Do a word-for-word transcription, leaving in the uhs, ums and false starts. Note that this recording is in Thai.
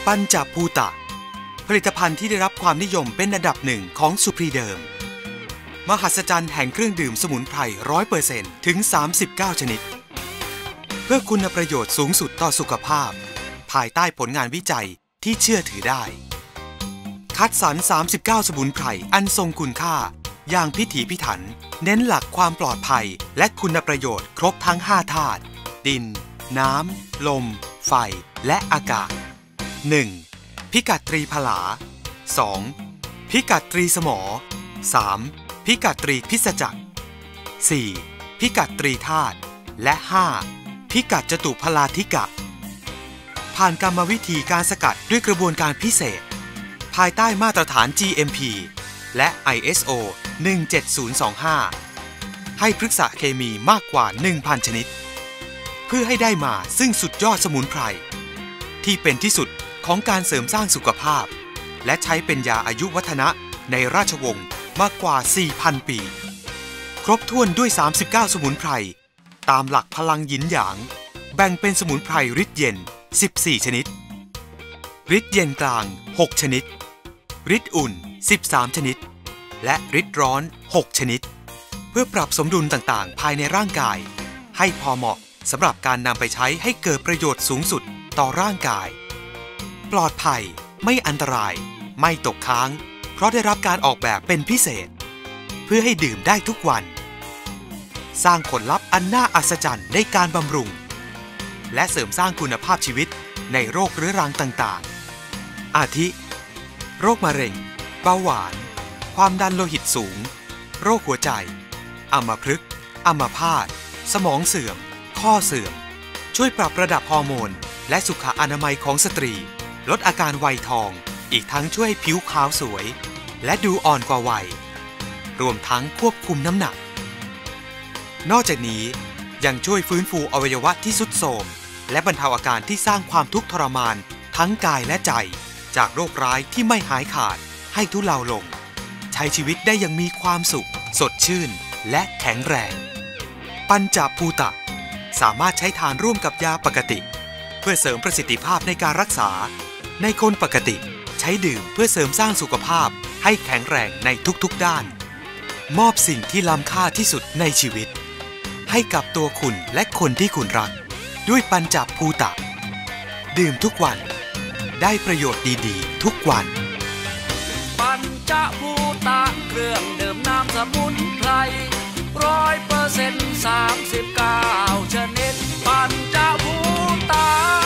ปัญจภูตะผลิตภัณฑ์ที่ได้รับความนิยมเป็นอันดับหนึ่งของสุพรีเดิมมหัศจรรย์แห่งเครื่องดื่มสมุนไพร ร้อยเปอร์เซ็นต์ ถึง สามสิบเก้า ชนิดเพื่อคุณประโยชน์สูงสุดต่อสุขภาพภายใต้ผลงานวิจัยที่เชื่อถือได้คัดสรร สามสิบเก้า สมุนไพรอันทรงคุณค่าอย่างพิถีพิถันเน้นหลักความปลอดภัยและคุณประโยชน์ครบทั้งห้าธาตุดินน้ำลมไฟและอากาศ หนึ่ง. พิกัดตรีผลา สอง. พิกัดตรีสมอ สาม. พิกัดตรีพิศจักร สี่. พิกัดตรีธาตุและ ห้า. พิกัดจตุพลาธิกะผ่านกรรมวิธีการสกัดด้วยกระบวนการพิเศษภายใต้มาตรฐาน จี เอ็ม พี และ ไอ เอส โอ หนึ่งเจ็ดศูนย์สองห้า ให้พฤกษเคมีมากกว่า หนึ่งพัน ชนิดเพื่อให้ได้มาซึ่งสุดยอดสมุนไพรที่เป็นที่สุดของการเสริมสร้างสุขภาพและใช้เป็นยาอายุวัฒนะในราชวงศ์มากกว่า สี่พัน ปีครบถ้วนด้วย สามสิบเก้า สมุนไพรตามหลักพลังหยินหยางแบ่งเป็นสมุนไพรฤทธิ์เย็น สิบสี่ ชนิดฤทธิ์เย็นกลาง หก ชนิดฤทธิ์อุ่น สิบสาม ชนิดและฤทธิ์ร้อน หก ชนิดเพื่อปรับสมดุลต่างๆภายในร่างกายให้พอเหมาะสำหรับการนำไปใช้ให้เกิดประโยชน์สูงสุดต่อร่างกายปลอดภัยไม่อันตรายไม่ตกค้างเพราะได้รับการออกแบบเป็นพิเศษเพื่อให้ดื่มได้ทุกวันสร้างผลลัพธ์อันน่าอัศจรรย์ในการบำรุงและเสริมสร้างคุณภาพชีวิตในโรคเรื้อรังต่างๆอาทิโรคมะเร็งเบาหวานความดันโลหิตสูงโรคหัวใจอัมพฤกษ์อัมพาตสมองเสื่อมข้อเสื่อมช่วยปรับระดับฮอร์โมนและสุขอนามัยของสตรีลดอาการวัยทองอีกทั้งช่วยผิวขาวสวยและดูอ่อนกว่าวัยรวมทั้งควบคุมน้ำหนักนอกจากนี้ยังช่วยฟื้นฟูอวัยวะที่ทรุดโทรมและบรรเทาอาการที่สร้างความทุกข์ทรมานทั้งกายและใจจากโรคร้ายที่ไม่หายขาดให้ทุเลาลงใช้ชีวิตได้อย่างมีความสุขสดชื่นและแข็งแรงปัญจภูตะสามารถใช้ทานร่วมกับยาปกติเพื่อเสริมประสิทธิภาพในการรักษาในคนปกติใช้ดื่มเพื่อเสริมสร้างสุขภาพให้แข็งแรงในทุกๆด้านมอบสิ่งที่ล้ำค่าที่สุดในชีวิตให้กับตัวคุณและคนที่คุณรักด้วยปัญจภูตะดื่มทุกวันได้ประโยชน์ดีๆทุกวันปัญจภูตะเครื่องดื่มน้ำสมุนไพรร้อยเปอร์เซ็นต์สามสิบเก้าชนิดปัญจภูตะ